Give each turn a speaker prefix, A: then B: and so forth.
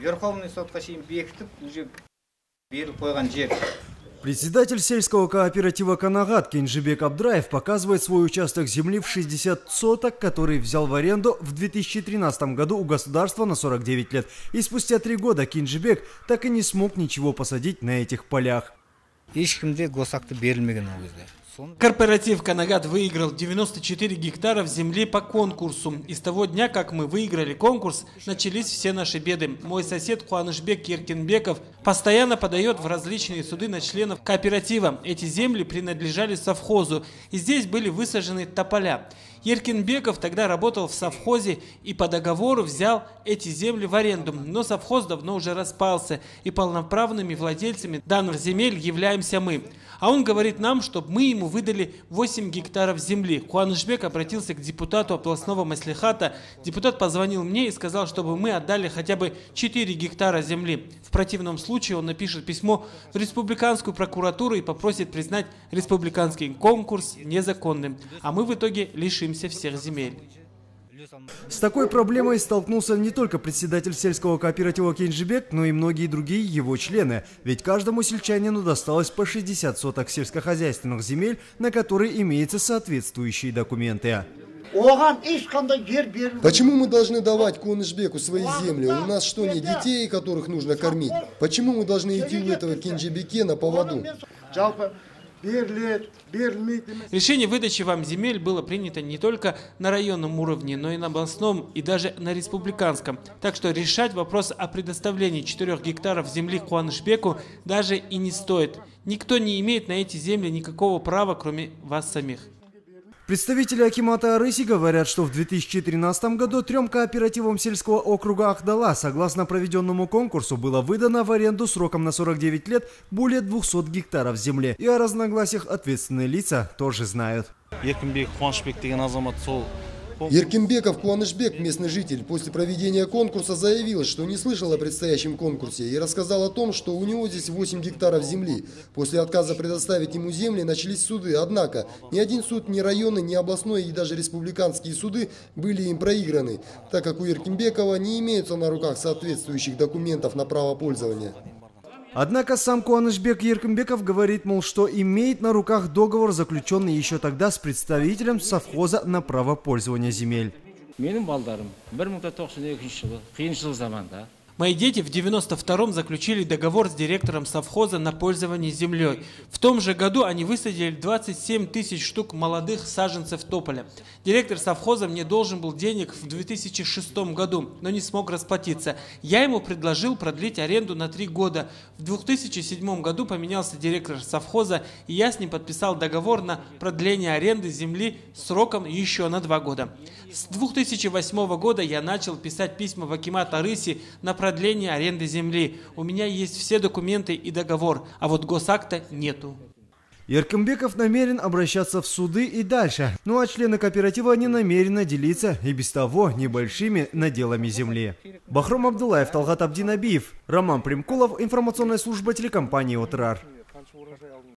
A: Верховный сотқа шейін бекітіп, уже беріп қойған жер.
B: Председатель сельского кооператива «Канагат» Кенжибек Абдраев показывает свой участок земли в 60 соток, который взял в аренду в 2013 году у государства на 49 лет. И спустя 3 года Кенжибек так и не смог ничего посадить на этих полях.
C: Корпоратив «Канагат» выиграл 94 гектаров земли по конкурсу. И с того дня, как мы выиграли конкурс, начались все наши беды. Мой сосед Куанышбек Еркинбеков постоянно подает в различные суды на членов кооператива. Эти земли принадлежали совхозу, и здесь были высажены тополя. Еркинбеков тогда работал в совхозе и по договору взял эти земли в аренду. Но совхоз давно уже распался, и полноправными владельцами данных земель являемся мы. А он говорит нам, чтобы мы ему выдали 8 гектаров земли. Куанышбек обратился к депутату областного маслихата. Депутат позвонил мне и сказал, чтобы мы отдали хотя бы 4 гектара земли. В противном случае он напишет письмо в республиканскую прокуратуру и попросит признать республиканский конкурс незаконным. А мы в итоге лишимся всех земель.
B: С такой проблемой столкнулся не только председатель сельского кооператива Кенжибек, но и многие другие его члены. Ведь каждому сельчанину досталось по 60 соток сельскохозяйственных земель, на которые имеются соответствующие документы.
D: Почему мы должны давать Куанышбеку свои земли? У нас что, не детей, которых нужно кормить? Почему мы должны идти у этого Кенжибеке на поводу?
C: Решение выдачи вам земель было принято не только на районном уровне, но и на областном и даже на республиканском. Так что решать вопрос о предоставлении 4 гектаров земли Куанышбеку даже и не стоит. Никто не имеет на эти земли никакого права, кроме вас самих.
B: Представители акимата Арыси говорят, что в 2013 году 3 кооперативам сельского округа Ахдала, согласно проведенному конкурсу, было выдано в аренду сроком на 49 лет более 200 гектаров земли. И о разногласиях ответственные лица тоже знают.
D: Еркинбеков Куанышбек, местный житель, после проведения конкурса заявил, что не слышал о предстоящем конкурсе и рассказал о том, что у него здесь 8 гектаров земли. После отказа предоставить ему земли начались суды, однако ни один суд, ни районный, ни областной и даже республиканские суды были им проиграны, так как у Еркинбекова не имеются на руках соответствующих документов на право пользования.
B: Однако сам Куанышбек Еркинбеков говорит, мол, что имеет на руках договор, заключенный еще тогда с представителем совхоза на право пользования земель.
C: Мои дети в 92-м заключили договор с директором совхоза на пользование землей. В том же году они высадили 27 тысяч штук молодых саженцев тополя. Директор совхоза мне должен был денег в 2006 году, но не смог расплатиться. Я ему предложил продлить аренду на 3 года. В 2007 году поменялся директор совхоза, и я с ним подписал договор на продление аренды земли сроком еще на 2 года. С 2008 года я начал писать письма в акимат Арыси на продление аренды земли. У меня есть все документы и договор, а вот госакта нету.
B: Еркинбеков намерен обращаться в суды и дальше. Ну а члены кооператива не намерены делиться и без того небольшими наделами земли. Бахром Абдулаев, Талгат Абдинабиев, Роман Примкулов, информационная служба телекомпании «Отрар».